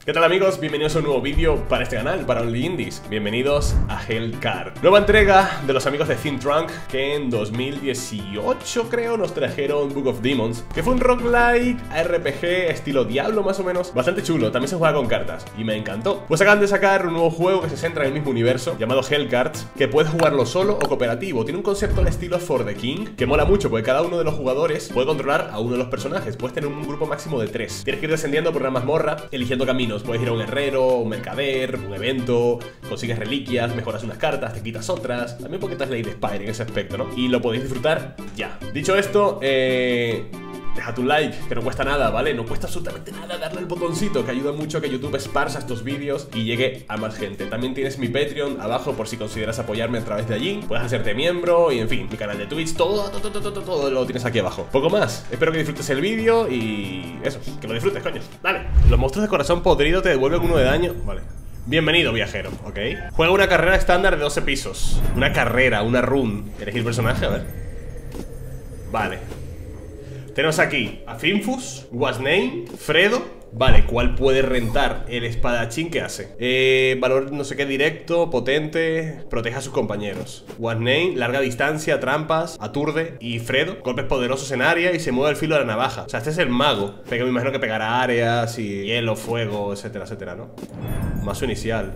¿Qué tal amigos? Bienvenidos a un nuevo vídeo para este canal, para Only Indies. Bienvenidos a Hellcard. Nueva entrega de los amigos de Think Trunk, que en 2018 creo nos trajeron Book of Demons, que fue un roguelike RPG estilo Diablo más o menos, bastante chulo, también se juega con cartas y me encantó. Pues acaban de sacar un nuevo juego que se centra en el mismo universo, llamado Hellcard, que puedes jugarlo solo o cooperativo. Tiene un concepto al estilo For the King, que mola mucho porque cada uno de los jugadores puede controlar a uno de los personajes. Puedes tener un grupo máximo de 3. Tienes que ir descendiendo por una mazmorra, eligiendo caminos. Puedes ir a un herrero, un mercader, un evento, consigues reliquias, mejoras unas cartas, te quitas otras. También un poquito es Slay the Spire en ese aspecto, ¿no? Y lo podéis disfrutar ya. Dicho esto, deja tu like, que no cuesta nada, ¿vale? No cuesta absolutamente nada darle el botoncito, que ayuda mucho a que YouTube esparza estos vídeos y llegue a más gente. También tienes mi Patreon abajo por si consideras apoyarme a través de allí. Puedes hacerte miembro y, en fin, mi canal de Twitch, todo lo tienes aquí abajo. Poco más, espero que disfrutes el vídeo y eso, que lo disfrutes, coño. Dale. Los monstruos de corazón podrido te devuelven 1 de daño, vale. Bienvenido, viajero, ¿ok? Juega una carrera estándar de 12 pisos. Una carrera, una run. Elegir personaje, a ver. Vale. Tenemos aquí a Finfus, Wasnane, Fredo. Vale, ¿cuál puede rentar el espadachín que hace? Valor no sé qué directo, potente, protege a sus compañeros. Wasnane, larga distancia, trampas, aturde. Y Fredo, golpes poderosos en área y se mueve al filo de la navaja. O sea, este es el mago. Pega, me imagino que pegará áreas y hielo, fuego, etcétera, etcétera, ¿no? Mazo inicial.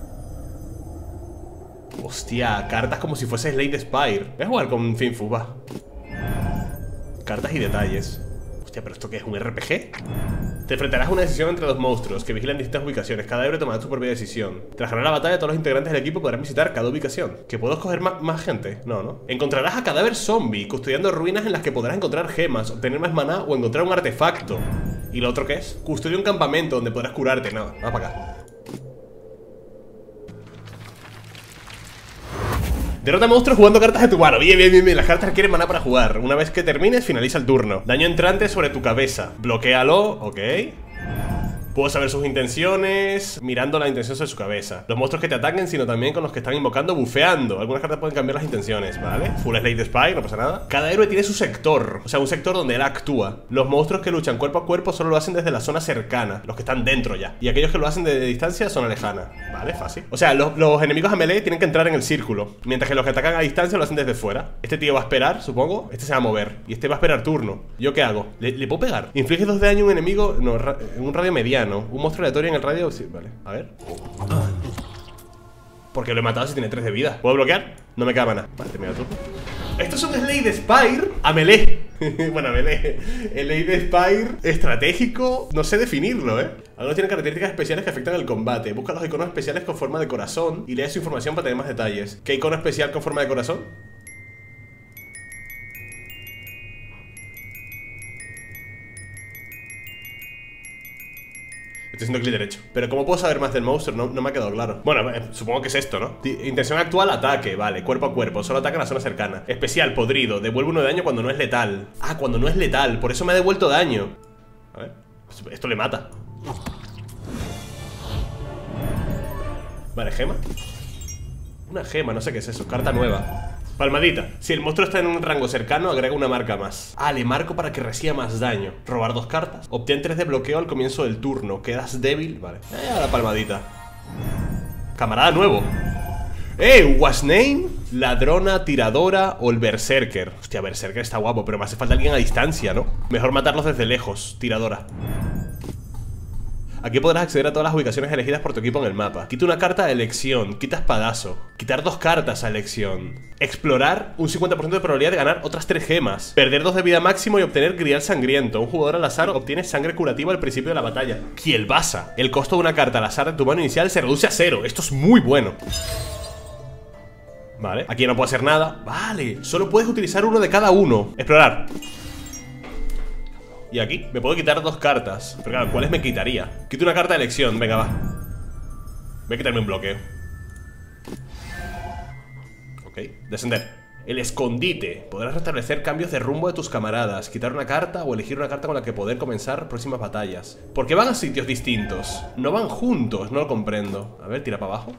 Hostia, cartas como si fuese Slay the Spire. Voy a jugar con Finfus, va. Cartas y detalles. Hostia, ¿pero esto qué es? ¿Un RPG? Te enfrentarás a una decisión entre dos monstruos que vigilan distintas ubicaciones. Cada héroe tomará su propia decisión. Tras ganar la batalla, todos los integrantes del equipo podrán visitar cada ubicación. ¿Que puedo escoger más gente? No, ¿no? Encontrarás a cadáver zombie, custodiando ruinas en las que podrás encontrar gemas, obtener más maná o encontrar un artefacto. ¿Y lo otro qué es? Custodia un campamento donde podrás curarte. No, va para acá. Derrota a monstruos jugando cartas de tu mano. Bien, bien, bien, bien. Las cartas requieren maná para jugar. Una vez que termines, finaliza el turno. Daño entrante sobre tu cabeza. Bloquéalo, ok. Puedo saber sus intenciones mirando la intención sobre su cabeza. Los monstruos que te ataquen, sino también con los que están invocando, bufeando. Algunas cartas pueden cambiar las intenciones, ¿vale? Full Slay the Spire, no pasa nada. Cada héroe tiene su sector, o sea, un sector donde él actúa. Los monstruos que luchan cuerpo a cuerpo solo lo hacen desde la zona cercana, los que están dentro ya. Y aquellos que lo hacen de distancia, zona lejana. Vale, fácil. O sea, los enemigos a melee tienen que entrar en el círculo, mientras que los que atacan a distancia lo hacen desde fuera. Este tío va a esperar, supongo. Este se va a mover y este va a esperar turno. ¿Yo qué hago? ¿Le puedo pegar? Inflige 2 de daño a un enemigo, no, en un radio mediano. Un monstruo aleatorio en el radio, sí, vale, a ver. Porque lo he matado si tiene 3 de vida. ¿Puedo bloquear? No me queda mana. Vale, termina el turno. Esto es un Slay the Spire a melee. Bueno, a melee. El Slay the Spire estratégico, no sé definirlo, Algunos tienen características especiales que afectan el combate. Busca los iconos especiales con forma de corazón y lee su información para tener más detalles. ¿Qué icono especial con forma de corazón? Estoy haciendo clic derecho. Pero ¿cómo puedo saber más del monstruo? No me ha quedado claro. Bueno, supongo que es esto, ¿no? Intención actual, ataque, vale, cuerpo a cuerpo. Solo ataca en la zona cercana. Especial, podrido, devuelve 1 de daño cuando no es letal. Ah, cuando no es letal, por eso me ha devuelto daño. A ver, esto le mata. Vale, gema. Una gema, no sé qué es eso, carta nueva. Palmadita. Si el monstruo está en un rango cercano, agrega una marca más. Ah, le marco para que reciba más daño. Robar 2 cartas. Obtén 3 de bloqueo al comienzo del turno. Quedas débil. Vale. La palmadita. Camarada nuevo. Wasnane, ladrona, tiradora o el berserker. Hostia, berserker está guapo, pero me hace falta alguien a distancia, ¿no? Mejor matarlos desde lejos. Tiradora. Aquí podrás acceder a todas las ubicaciones elegidas por tu equipo en el mapa. Quita una carta a elección, quita espadazo. Quitar 2 cartas a elección. Explorar, un 50% de probabilidad de ganar otras 3 gemas. Perder 2 de vida máximo y obtener grial sangriento. Un jugador al azar obtiene sangre curativa al principio de la batalla. Kielbasa. El costo de una carta al azar de tu mano inicial se reduce a 0. Esto es muy bueno. Vale, aquí no puedo hacer nada. Vale, solo puedes utilizar uno de cada uno. Explorar. Y aquí, me puedo quitar 2 cartas. Pero claro, ¿cuáles me quitaría? Quito una carta de elección, venga, va. Voy a quitarme un bloqueo. Ok, descender. El escondite. Podrás restablecer cambios de rumbo de tus camaradas, quitar una carta o elegir una carta con la que poder comenzar próximas batallas. ¿Por qué van a sitios distintos? No van juntos, no lo comprendo. A ver, tira para abajo.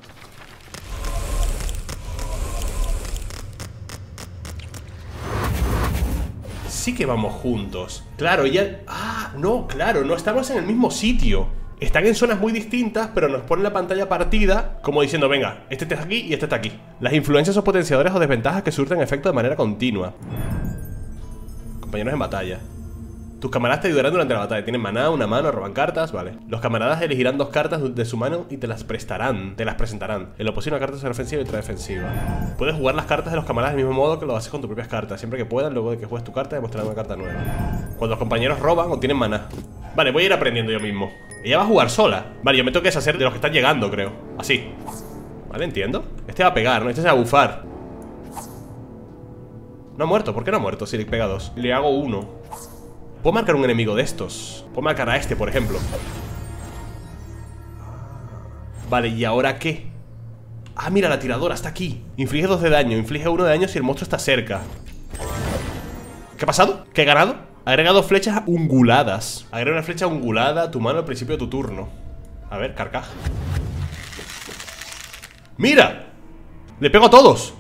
sí que vamos juntos. Claro, ella... Ah, no, claro, no estamos en el mismo sitio. Están en zonas muy distintas, pero nos ponen la pantalla partida como diciendo, venga, este está aquí y este está aquí. Las influencias o potenciadores o desventajas que surten efecto de manera continua. Compañeros en batalla. Tus camaradas te ayudarán durante la batalla. Tienen maná, una mano, roban cartas, vale. Los camaradas elegirán 2 cartas de su mano y te las prestarán, te las presentarán. En lo posible una carta será ofensiva y otra defensiva. Puedes jugar las cartas de los camaradas del mismo modo que lo haces con tus propias cartas. Siempre que puedan, luego de que juegues tu carta, demostrarán una carta nueva. Cuando los compañeros roban o tienen maná. Vale, voy a ir aprendiendo yo mismo. Ella va a jugar sola. Vale, yo me tengo que deshacer de los que están llegando, creo. Así. Vale, entiendo. Este va a pegar, ¿no? Este se va a bufar. No ha muerto, ¿por qué no ha muerto? Si le pega 2. Le hago 1. Puedo marcar un enemigo de estos. Puedo marcar a este, por ejemplo. Vale, ¿y ahora qué? Ah, mira, la tiradora está aquí. Inflige 2 de daño, inflige 1 de daño si el monstruo está cerca. ¿Qué ha pasado? ¿Qué he ganado? Agrega 2 flechas unguladas. Agrega una flecha ungulada a tu mano al principio de tu turno. A ver, carcaj. ¡Mira! ¡Le pego a todos!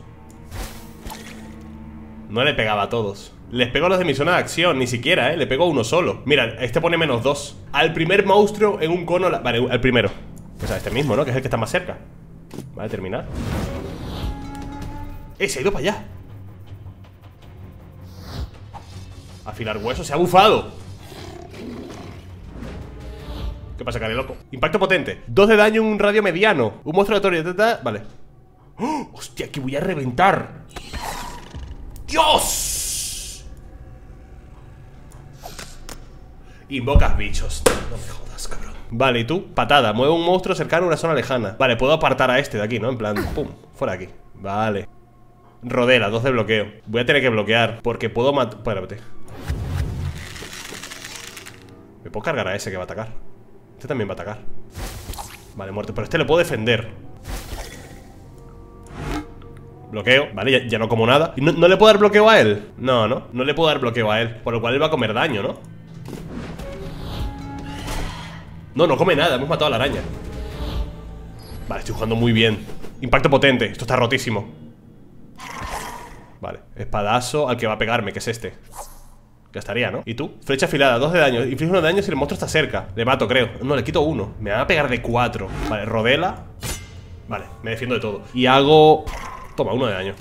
No le pegaba a todos. Les pego a los de mi zona de acción, ni siquiera, le pego a uno solo. Mira, este pone -2. Al primer monstruo en un cono. Vale, al primero. Pues a este mismo, ¿no? Que es el que está más cerca. Vale, terminar. Se ha ido para allá. Afilar hueso, se ha bufado. ¿Qué pasa, cara loco? Impacto potente. 2 de daño en un radio mediano. Un monstruo aleatorio. Vale. ¡Oh! ¡Hostia, que voy a reventar! ¡Dios! Invocas bichos. No me jodas, cabrón. Vale, y tú, patada. Mueve un monstruo cercano a una zona lejana. Vale, puedo apartar a este de aquí, ¿no? En plan, pum, fuera de aquí. Vale. Rodela, 2 de bloqueo. Voy a tener que bloquear porque puedo matar. Espérate. Me puedo cargar a ese que va a atacar. Este también va a atacar. Vale, muerto, pero este le puedo defender. Bloqueo, vale, ya no como nada. ¿Y no le puedo dar bloqueo a él? No le puedo dar bloqueo a él. Por lo cual él va a comer daño, ¿no? No come nada, hemos matado a la araña. Vale, estoy jugando muy bien. Impacto potente, esto está rotísimo. Vale, espadazo al que va a pegarme, que es este. Ya estaría, ¿no? ¿Y tú? Flecha afilada, 2 de daño. Inflige 1 de daño si el monstruo está cerca. Le mato, creo. No, le quito 1. Me van a pegar de 4. Vale, rodela. Vale, me defiendo de todo. Y hago... Toma, 1 de daño.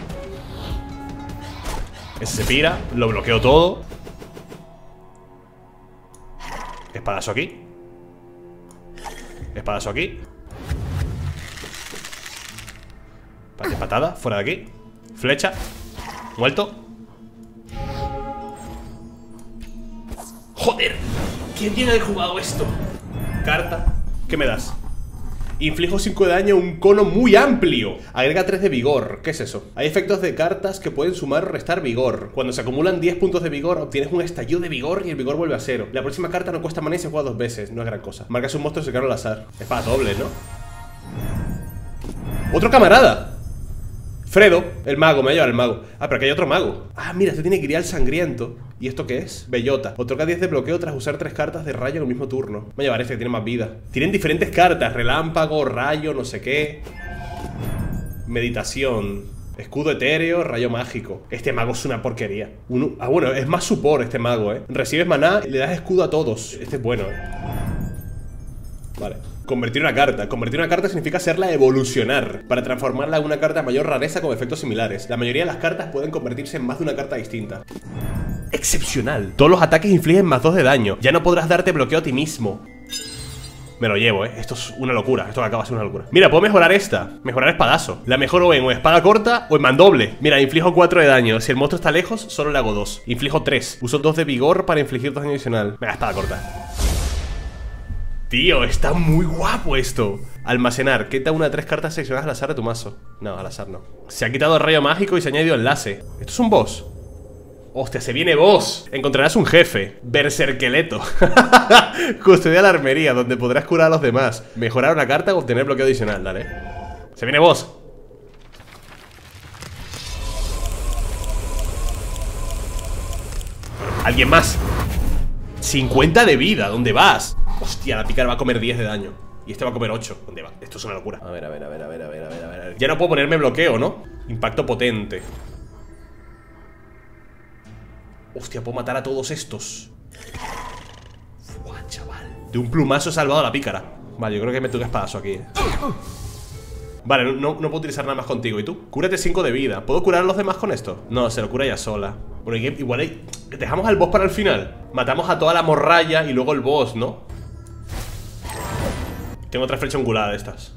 Ese se pira, lo bloqueo todo. Espadazo aquí. Espadazo aquí. Patada, fuera de aquí. Flecha. Muerto. ¡Joder! ¿Quién tiene que haber jugado esto? Carta. ¿Qué me das? Inflijo 5 de daño a un cono muy amplio. Agrega 3 de vigor. ¿Qué es eso? Hay efectos de cartas que pueden sumar o restar vigor. Cuando se acumulan 10 puntos de vigor, obtienes un estallido de vigor y el vigor vuelve a 0. La próxima carta no cuesta maná y se juega 2 veces. No es gran cosa. Marcas un monstruo cercano al azar. Es para doble, ¿no? ¡Otro camarada! Fredo, el mago, me va a llevar el mago. Ah, pero aquí hay otro mago. Ah, mira, este tiene Grial sangriento. ¿Y esto qué es? Bellota. Otorga 10 de bloqueo tras usar 3 cartas de rayo en el mismo turno. Me va a llevar este que tiene más vida. Tienen diferentes cartas. Relámpago, rayo, no sé qué. Meditación. Escudo etéreo, rayo mágico. Este mago es una porquería. Bueno, es más support este mago, Recibes maná y le das escudo a todos. Este es bueno, Vale. Convertir una carta. Convertir una carta significa hacerla evolucionar para transformarla en una carta de mayor rareza con efectos similares. La mayoría de las cartas pueden convertirse en más de una carta distinta. Excepcional. Todos los ataques infligen más 2 de daño. Ya no podrás darte bloqueo a ti mismo. Me lo llevo, Esto es una locura. Esto que acaba de ser una locura. Mira, puedo mejorar esta. Mejorar espadazo. La mejoro en o espada corta o en mandoble. Mira, inflijo 4 de daño. Si el monstruo está lejos, solo le hago 2. Inflijo 3. Uso 2 de vigor para infligir 2 daño adicional. Venga, espada corta. Tío, está muy guapo esto. Almacenar, quita una de 3 cartas seleccionadas al azar de tu mazo. No, al azar no. Se ha quitado el rayo mágico y se ha añadido enlace. ¿Esto es un boss? Hostia, se viene boss. Encontrarás un jefe, Berserkeleto. Custodia la armería, donde podrás curar a los demás. Mejorar una carta o obtener bloqueo adicional, dale. Se viene boss. Alguien más. 50 de vida, ¿dónde vas? Hostia, la pícara va a comer 10 de daño. Y este va a comer 8. ¿Dónde va? Esto es una locura. A ver. Ya no puedo ponerme bloqueo, ¿no? Impacto potente. Hostia, puedo matar a todos estos. Fua, chaval. De un plumazo he salvado a la pícara. Vale, yo creo que me toca espadazo aquí. Vale, no puedo utilizar nada más contigo. ¿Y tú? Cúrate 5 de vida. ¿Puedo curar a los demás con esto? No, se lo cura ella sola. Bueno, igual hay... Dejamos al boss para el final. Matamos a toda la morralla y luego el boss, ¿no? Tengo otra flecha angulada de estas.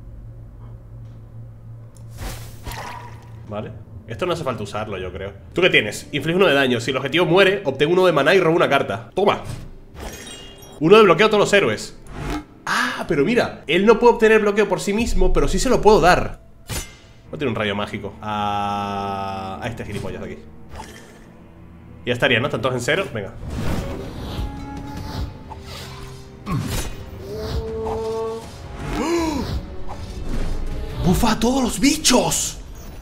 Vale. Esto no hace falta usarlo, yo creo. ¿Tú qué tienes? Inflige 1 de daño. Si el objetivo muere, obtengo 1 de maná y robo una carta. ¡Toma! 1 de bloqueo a todos los héroes. Ah, pero mira, él no puede obtener bloqueo por sí mismo, pero sí se lo puedo dar. No tiene un rayo mágico. A este gilipollas de aquí. Ya estaría, ¿no? ¿Están todos en 0? Venga. ¡Bufa a todos los bichos!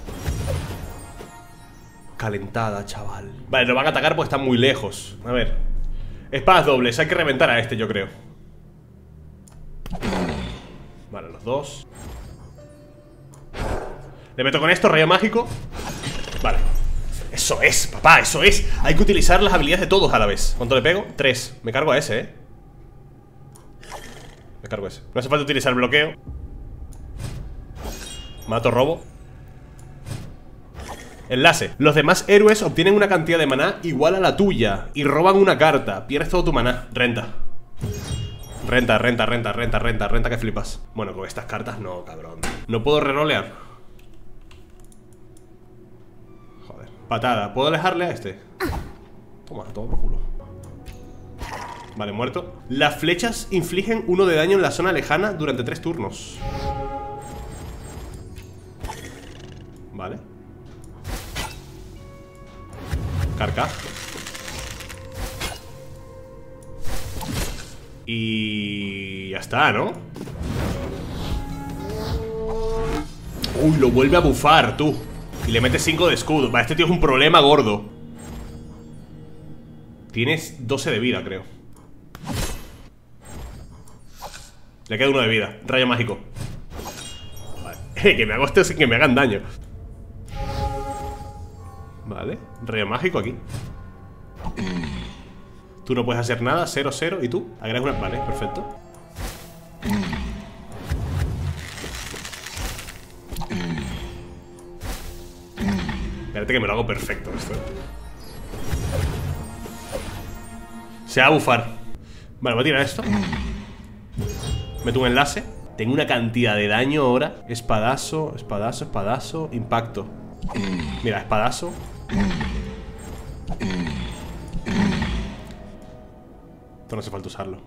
Calentada, chaval. Vale, lo van a atacar porque están muy lejos. A ver. Espadas dobles, hay que reventar a este, yo creo. Vale, los dos. Le meto con esto, rayo mágico. Vale. Eso es, papá, eso es. Hay que utilizar las habilidades de todos a la vez. ¿Cuánto le pego? 3. Me cargo a ese, Me cargo a ese. No hace falta utilizar bloqueo. Mato, robo. Enlace. Los demás héroes obtienen una cantidad de maná igual a la tuya y roban una carta. Pierdes todo tu maná. Renta. Renta que flipas. Bueno, con estas cartas no, cabrón. No puedo rerolear. Joder. Patada. ¿Puedo alejarle a este? Toma, todo por culo. Vale, muerto. Las flechas infligen 1 de daño en la zona lejana durante 3 turnos. Vale. Carca. Y... ya está, ¿no? Uy, lo vuelve a bufar, tú. Y le mete 5 de escudo. Vale, este tío es un problema gordo. Tienes 12 de vida, creo. Le queda 1 de vida. Rayo mágico. Vale. Que me hago esto sin que me hagan daño. Vale, rayo mágico aquí. Tú no puedes hacer nada, 0-0. ¿Y tú? Agregas una... Vale, perfecto. Espérate que me lo hago perfecto esto. Se va a bufar. Vale, voy a tirar esto. Meto un enlace. Tengo una cantidad de daño ahora. Espadazo, espadazo, espadazo. Impacto. Mira, espadazo. Esto no hace falta usarlo.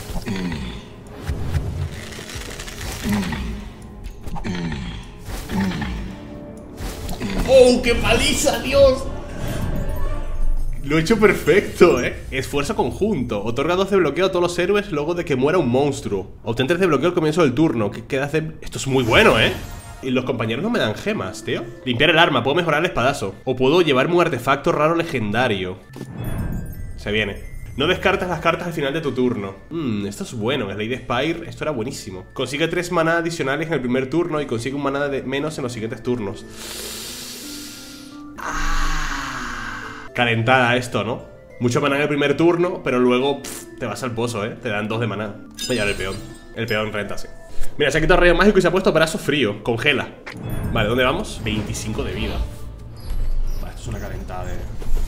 ¡Oh, qué paliza, Dios! Lo he hecho perfecto, Esfuerzo conjunto. Otorga 2 de bloqueo a todos los héroes luego de que muera un monstruo. Obtén 3 de bloqueo al comienzo del turno. ¿Qué hace? Esto es muy bueno, Y los compañeros no me dan gemas, tío. Limpiar el arma, puedo mejorar el espadazo. O puedo llevarme un artefacto raro legendario. Se viene. No descartas las cartas al final de tu turno. Esto es bueno, en Slay the Spire esto era buenísimo. Consigue 3 maná adicionales en el primer turno y consigue un maná de menos en los siguientes turnos. Calentada esto, ¿no? Mucho maná en el primer turno, pero luego te vas al pozo, Te dan 2 de maná. Voy a llevar el peón. El peón renta, sí. Mira, se ha quitado rayo mágico y se ha puesto brazo frío. Congela. Vale, ¿dónde vamos? 25 de vida. Vale, esto es una calentada de...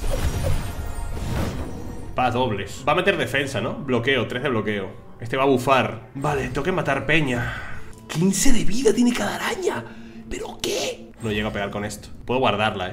Para dobles. Va a meter defensa, ¿no? Bloqueo, 3 de bloqueo. Este va a bufar. Vale, tengo que matar peña. 15 de vida tiene cada araña. ¿Pero qué? No llego a pegar con esto. Puedo guardarla,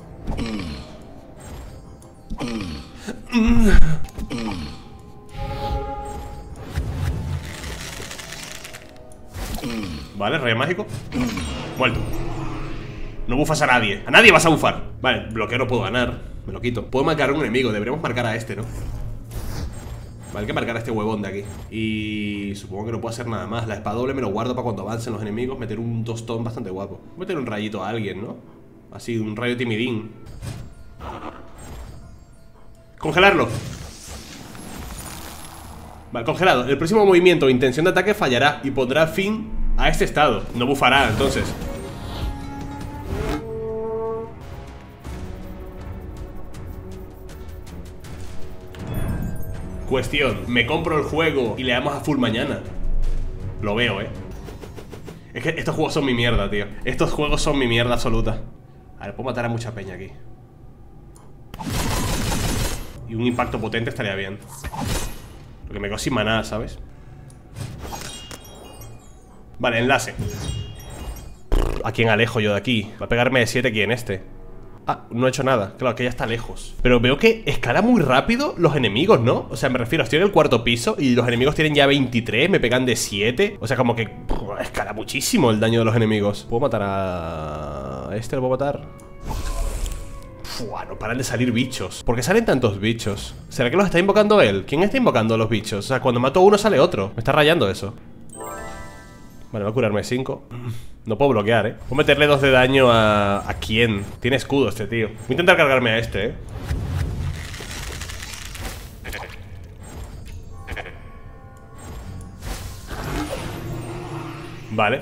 Vale, rayo mágico. Muerto. No bufas a nadie. A nadie vas a bufar. Vale, bloqueo no puedo ganar. Me lo quito. Puedo marcar a un enemigo. Deberíamos marcar a este, ¿no? Vale, hay que marcar a este huevón de aquí. Y supongo que no puedo hacer nada más. La espada doble me lo guardo para cuando avancen los enemigos. Meter un tostón bastante guapo. Voy a meter un rayito a alguien, ¿no? Así, un rayo timidín. Congelarlo. Vale, congelado. El próximo movimiento o intención de ataque fallará y pondrá fin a este estado. No bufará, entonces. Cuestión, me compro el juego y le damos a full mañana. Lo veo, Es que estos juegos son mi mierda, tío. Estos juegos son mi mierda absoluta. A ver, puedo matar a mucha peña aquí. Y un impacto potente estaría bien. Lo que me quedo sin maná, ¿sabes? Vale, enlace. ¿A quién alejo yo de aquí? Va a pegarme de 7 aquí en este. Ah, no he hecho nada. Claro, que ya está lejos. Pero veo que escala muy rápido los enemigos, ¿no? O sea, me refiero, estoy en el 4.º piso y los enemigos tienen ya 23, me pegan de 7. O sea, como que escala muchísimo el daño de los enemigos. ¿Puedo matar a este? ¿Lo puedo matar? No paran de salir bichos. ¿Por qué salen tantos bichos? ¿Será que los está invocando él? ¿Quién está invocando a los bichos? O sea, cuando mato a uno sale otro. Me está rayando eso. Vale, va a curarme 5. No puedo bloquear, Puedo meterle 2 de daño a quién. Tiene escudo este tío. Voy a intentar cargarme a este, Vale.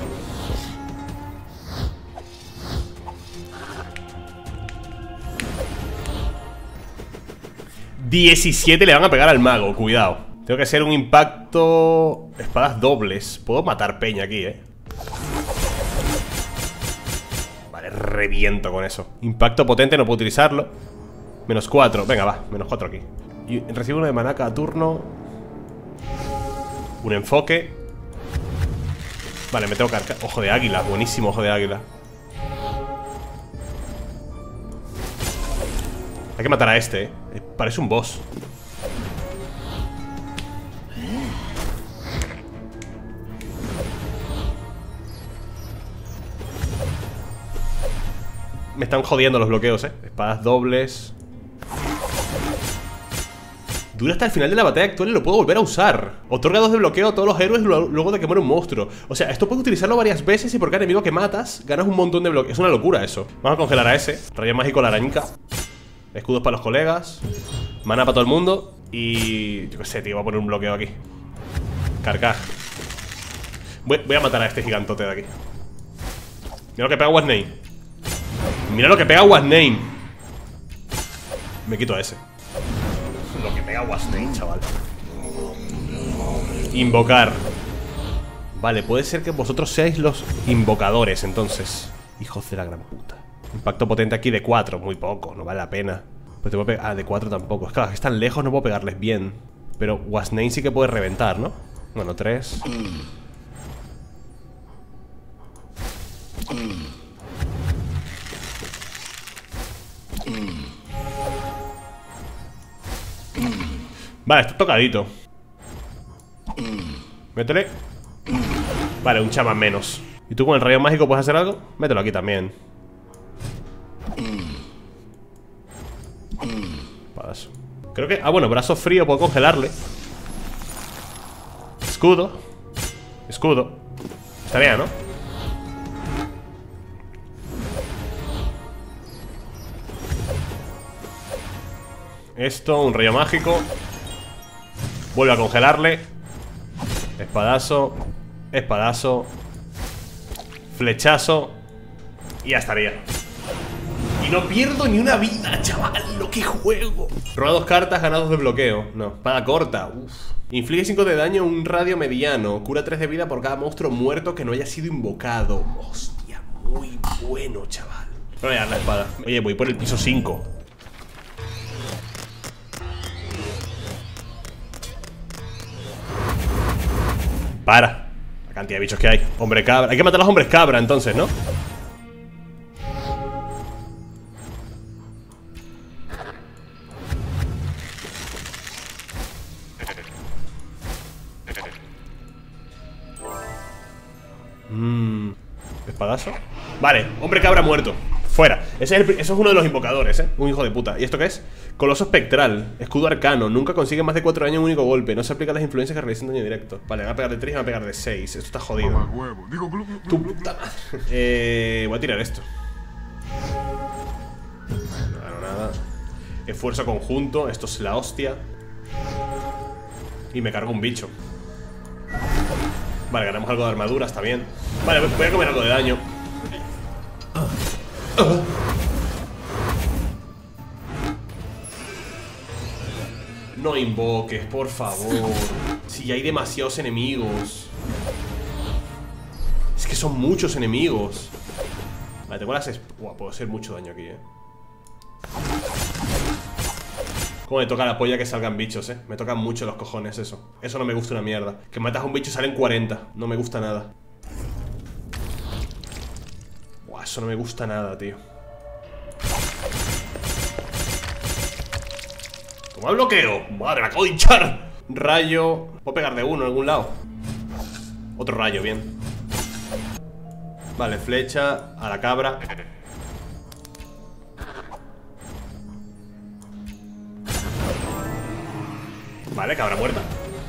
$17 le van a pegar al mago, cuidado. Tengo que hacer un impacto. Espadas dobles. Puedo matar peña aquí, Vale, reviento con eso. Impacto potente, no puedo utilizarlo. -4, venga, va, -4 aquí. Y recibo uno de maná cada turno. Un enfoque. Vale, me tengo que cargar. Ojo de águila, buenísimo ojo de águila. Hay que matar a este, Parece un boss. Me están jodiendo los bloqueos, Espadas dobles. Dura hasta el final de la batalla actual y lo puedo volver a usar. Otorga 2 de bloqueo a todos los héroes luego de que muere un monstruo. O sea, esto puedes utilizarlo varias veces y por cada enemigo que matas ganas un montón de bloqueos. Es una locura eso. Vamos a congelar a ese. Rayo mágico la arañica. Escudos para los colegas. Mana para todo el mundo. Y... yo qué sé, tío, voy a poner un bloqueo aquí. Cargar. Voy a matar a este gigantote de aquí. Mira lo que pega Wasname. Mira lo que pega Wasname. Me quito a ese. Lo que pega Wasname, chaval. Invocar. Vale, puede ser que vosotros seáis los invocadores, entonces. Hijos de la gran puta. Impacto potente aquí de 4, muy poco, no vale la pena. Pues te puedo pegar. Ah, de 4 tampoco. Es claro, que están lejos, no puedo pegarles bien. Pero Wasname sí que puede reventar, ¿no? Bueno, 3. Vale, está tocadito. Métele. Vale, un chamán menos. ¿Y tú con el rayo mágico puedes hacer algo? Mételo aquí también. Paso. Creo que... ah, bueno, brazo frío, puedo congelarle. Escudo. Escudo. Estaría, ¿no? Esto, un rayo mágico. Vuelve a congelarle. Espadazo. Espadazo. Flechazo. Y ya estaría. Y no pierdo ni una vida, chaval. Lo que juego. Roba 2 cartas, gana 2 de bloqueo. No, espada corta. Uf. Inflige 5 de daño a un radio mediano. Cura 3 de vida por cada monstruo muerto que no haya sido invocado. Hostia, muy bueno, chaval. Voy a dar la espada. Oye, voy por el piso 5. Para. La cantidad de bichos que hay. Hombre cabra. Hay que matar a los hombres cabra entonces, ¿no? Espadazo. Vale, hombre cabra muerto. Fuera. Eso es uno de los invocadores, Un hijo de puta. ¿Y esto qué es? Coloso espectral. Escudo arcano. Nunca consigue más de 4 daño en un único golpe. No se aplican las influencias que realizan daño directo. Vale, me va a pegar de 3 y me va a pegar de 6. Esto está jodido. Tu puta madre. Voy a tirar esto. No gano nada. Esfuerzo conjunto. Esto es la hostia. Y me cargo un bicho. Vale, ganamos algo de armadura, está bien. Vale, voy a comer algo de daño. No invoques, por favor. Si hay demasiados enemigos. Es que son muchos enemigos. Vale, tengo las... Buah, puedo hacer mucho daño aquí, Como me toca la polla que salgan bichos, Me tocan mucho los cojones eso. Eso no me gusta una mierda. Que matas a un bicho y salen 40. No me gusta nada. Buah, eso no me gusta nada, tío. Toma el bloqueo. Madre, me acabo de hinchar. Rayo. Puedo pegar de uno en algún lado. Otro rayo, bien. Vale, flecha a la cabra. Vale, cabra muerta.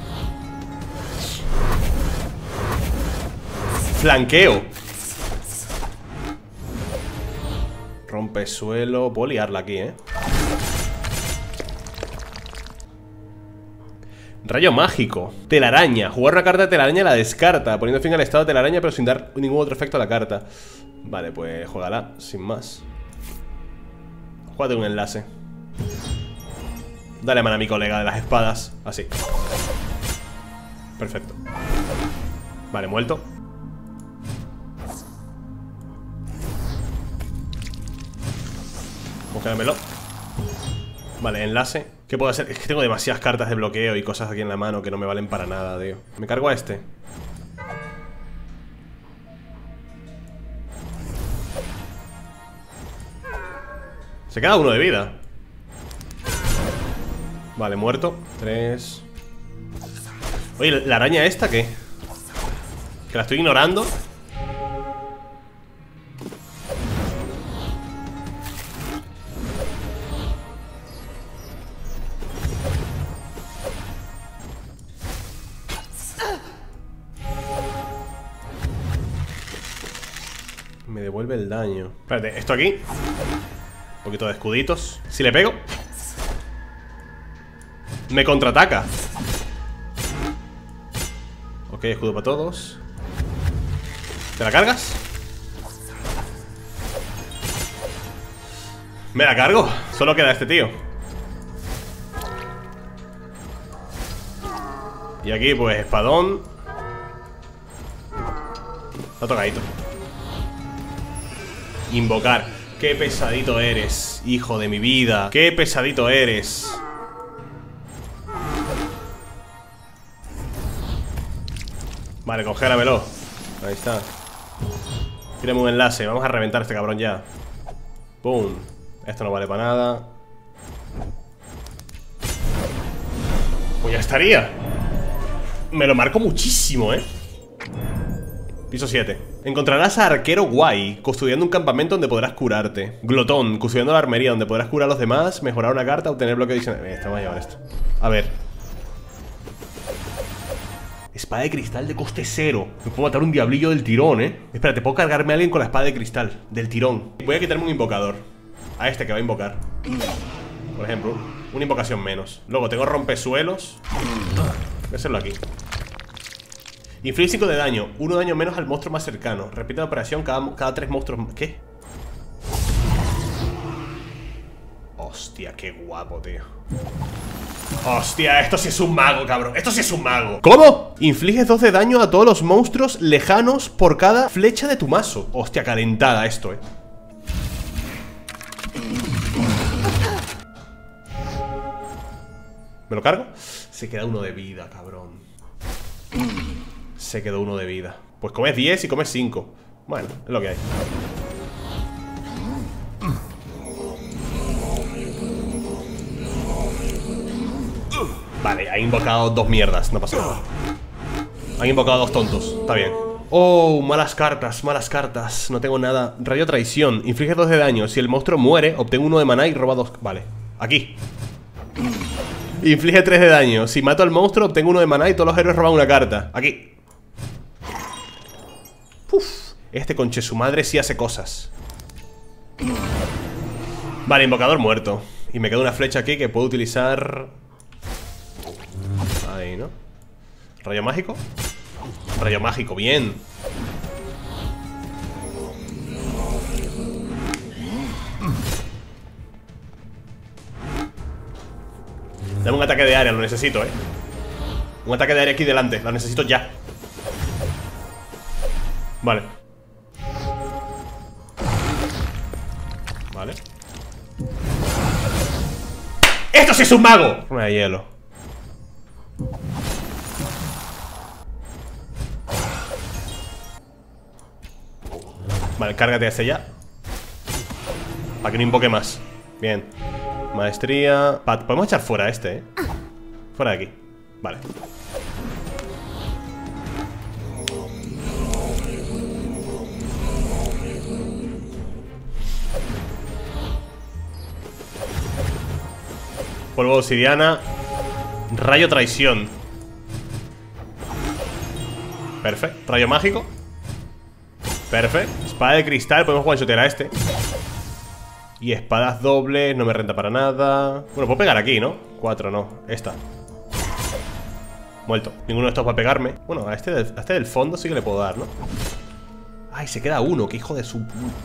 Flanqueo. Rompe suelo. Puedo liarla aquí, Rayo mágico. Telaraña. Jugar una carta de telaraña la descarta, poniendo fin al estado de telaraña, pero sin dar ningún otro efecto a la carta. Vale, pues juégala, sin más. Júgate un enlace. Dale mano a mi colega de las espadas. Así. Perfecto. Vale, muerto. Congélamelo. Vale, enlace. ¿Qué puedo hacer? Es que tengo demasiadas cartas de bloqueo y cosas aquí en la mano que no me valen para nada, tío. Me cargo a este. Se queda uno de vida. Vale, muerto. 3. Oye, ¿la araña esta qué? Que la estoy ignorando. Me devuelve el daño. Espérate, esto aquí. Un poquito de escuditos. Si le pego, me contraataca. Ok, escudo para todos. ¿Te la cargas? Me la cargo. Solo queda este tío. Y aquí pues espadón. Está tocadito. Invocar. Qué pesadito eres, hijo de mi vida. Qué pesadito eres. Vale, congélamelo. Ahí está. Tírame un enlace, vamos a reventar a este cabrón ya. Pum. Esto no vale para nada. Pues ya estaría. Me lo marco muchísimo, Piso 7. Encontrarás a arquero guay, custodiando un campamento donde podrás curarte. Glotón, custodiando la armería donde podrás curar a los demás, mejorar una carta, obtener bloqueo adicional. Vamos a llevar esto. A ver. Espada de cristal de coste 0. Me puedo matar un diablillo del tirón, Espérate, puedo cargarme a alguien con la espada de cristal del tirón. Voy a quitarme un invocador. A este que va a invocar. Por ejemplo, una invocación menos. Luego tengo rompesuelos. Voy a hacerlo aquí. Inflige 5 de daño, 1 daño menos al monstruo más cercano. Repite la operación cada 3 monstruos. ¿Qué? Hostia, qué guapo, tío. Hostia, esto sí es un mago, cabrón. Esto sí es un mago. ¿Cómo? Infliges 2 de daño a todos los monstruos lejanos por cada flecha de tu mazo. Hostia, calentada esto, ¿Me lo cargo? Se queda uno de vida, cabrón. Se quedó uno de vida. Pues comes 10 y comes 5. Bueno, es lo que hay. Vale, ha invocado 2 mierdas. No pasa nada. Han invocado 2 tontos. Está bien. Oh, malas cartas, malas cartas. No tengo nada. Rayo traición. Inflige 2 de daño. Si el monstruo muere, obtengo 1 de maná y roba 2. Vale, aquí. Inflige 3 de daño. Si mato al monstruo, obtengo 1 de maná y todos los héroes roban una carta. Aquí. Uf, este conche su madre sí hace cosas. Vale, invocador muerto. Y me queda una flecha aquí que puedo utilizar. Ahí, ¿no? Rayo mágico. Rayo mágico, bien. Dame un ataque de área, lo necesito, Un ataque de área aquí delante, lo necesito ya. Vale. Vale. ¡Esto sí es un mago! Una de hielo. Vale, cárgate a este ya. Para que no invoque más. Bien. Maestría. Podemos echar fuera a este, Fuera de aquí. Vale. Polvo de obsidiana. Rayo traición. Perfecto. Rayo mágico. Perfecto. Espada de cristal. Podemos one-shotear a este. Y espadas dobles. No me renta para nada. Bueno, puedo pegar aquí, ¿no? 4 no. Esta. Muerto. Ninguno de estos va a pegarme. Bueno, a este del fondo sí que le puedo dar, ¿no? Ay, se queda uno. Qué hijo de su...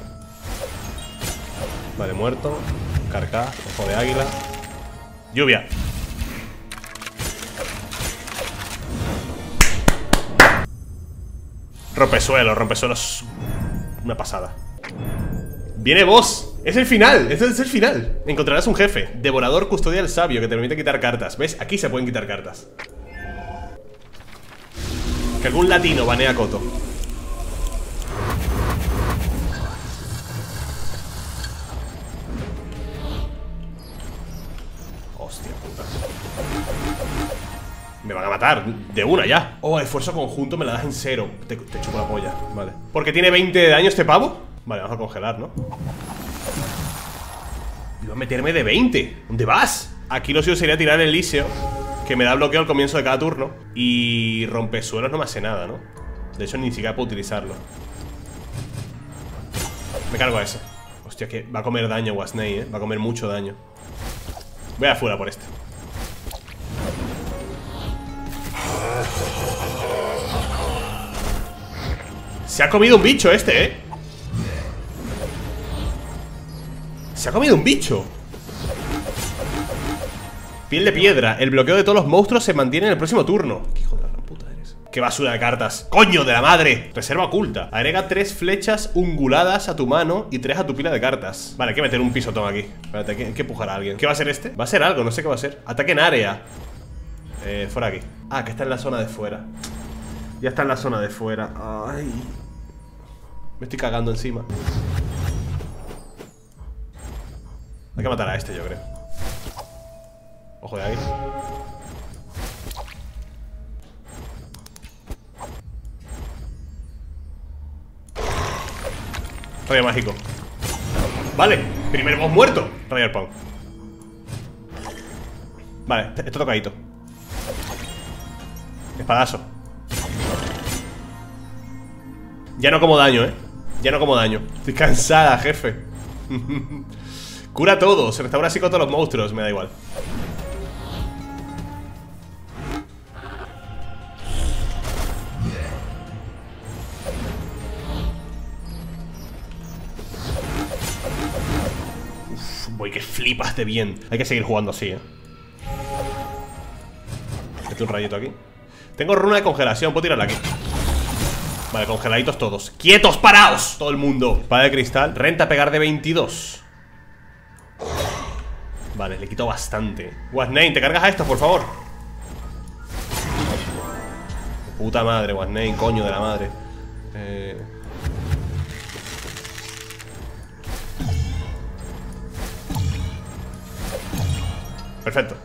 Vale, muerto. Carcaj. Ojo de águila. Lluvia. Rompesuelos. Una pasada. Viene boss. Es el final, este es el final. Encontrarás un jefe, devorador custodia del sabio, que te permite quitar cartas. ¿Ves? Aquí se pueden quitar cartas. Que algún latino banea a Koto. Hostia puta. Me van a matar de una ya. Oh, esfuerzo conjunto me la das en 0. Te chupo la polla, vale. ¿Porque tiene 20 de daño este pavo? Vale, vamos a congelar, ¿no? Iba a meterme de 20. ¿Dónde vas? Aquí lo suyo sería tirar el Elíseo, que me da bloqueo al comienzo de cada turno. Y rompesuelos no me hace nada, ¿no? De hecho, ni siquiera puedo utilizarlo. Me cargo a ese. Hostia, que va a comer daño Wasney, Va a comer mucho daño. Voy afuera por este. Se ha comido un bicho este, Se ha comido un bicho. Piel de piedra. El bloqueo de todos los monstruos se mantiene en el próximo turno. ¿Qué hijo de la gran puta eres? ¡Qué basura de cartas! ¡Coño de la madre! Reserva oculta. Agrega 3 flechas unguladas a tu mano y 3 a tu pila de cartas. Vale, hay que meter un pisotón aquí. Espérate, hay que empujar a alguien. ¿Qué va a ser este? Va a ser algo, no sé qué va a ser. Ataque en área. Fuera aquí. Ah, que está en la zona de fuera. Ya está en la zona de fuera. Ay. Me estoy cagando encima. Hay que matar a este, yo creo. Ojo de ahí. Rayo mágico. Vale, primer boss muerto. Rayo Arpón. Vale, esto tocadito. Espadazo. Ya no como daño, Ya no como daño. Estoy cansada, jefe. Cura todo, se restaura así con todos los monstruos. Me da igual. Uf, voy que flipas de bien. Hay que seguir jugando así, Mete un rayito aquí. Tengo runa de congelación, puedo tirarla aquí. Vale, congeladitos todos. ¡Quietos, paraos! Todo el mundo. Espada de cristal, renta pegar de 22. Vale, le quito bastante. Wasney, ¿te cargas a esto, por favor? Puta madre, Wasney, coño de la madre. Perfecto.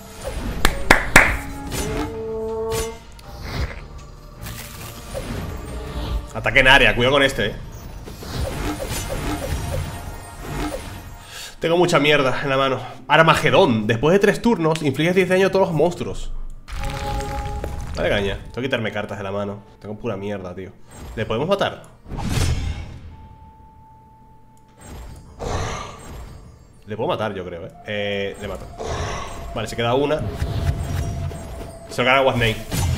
Ataque en área, cuidado con este, Tengo mucha mierda en la mano. Armagedón. Después de 3 turnos, infliges 10 daño a todos los monstruos. Vale, caña. Tengo que quitarme cartas de la mano. Tengo pura mierda, tío. ¿Le podemos matar? Le puedo matar, yo creo, le mato. Vale, se queda una. Se lo gana Wasney.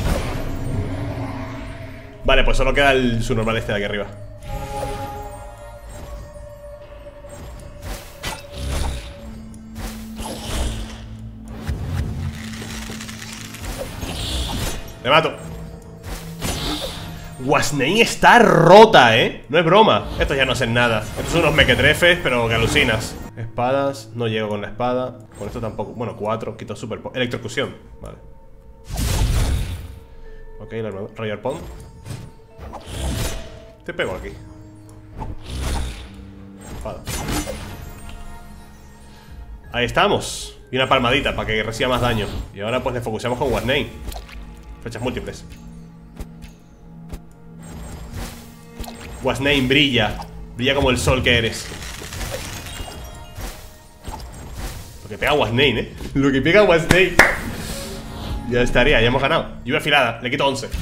Vale, pues solo queda el subnormal este de aquí arriba. Le mato. Wasney está rota, No es broma. Estos ya no hacen nada. Estos son unos mequetrefes, pero que alucinas. Espadas, no llego con la espada. Con esto tampoco, bueno, 4, quito super. Electrocución, vale. Ok, la armadura, Royal Pond. Te pego aquí. Espada. Ahí estamos. Y una palmadita para que reciba más daño. Y ahora pues le focusamos con Wasney. Flechas múltiples. Wasney brilla. Brilla como el sol que eres. Lo que pega Wasney, Lo que pega Wasney. Ya estaría, ya hemos ganado. Lluvia afilada, le quito 11.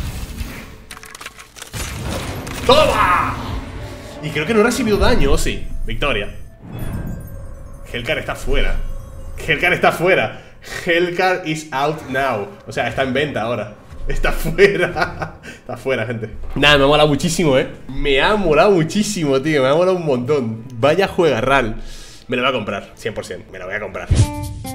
¡Toma! Y creo que no he recibido daño, ¿o sí? Victoria. Hellcat está fuera. Hellcat está fuera. Hellcat is out now. O sea, está en venta ahora. Está fuera. Está fuera, gente. Nada, me ha molado muchísimo, Me ha molado muchísimo, tío. Me ha molado un montón. Vaya juegarral. Me lo voy a comprar, 100%. Me lo voy a comprar.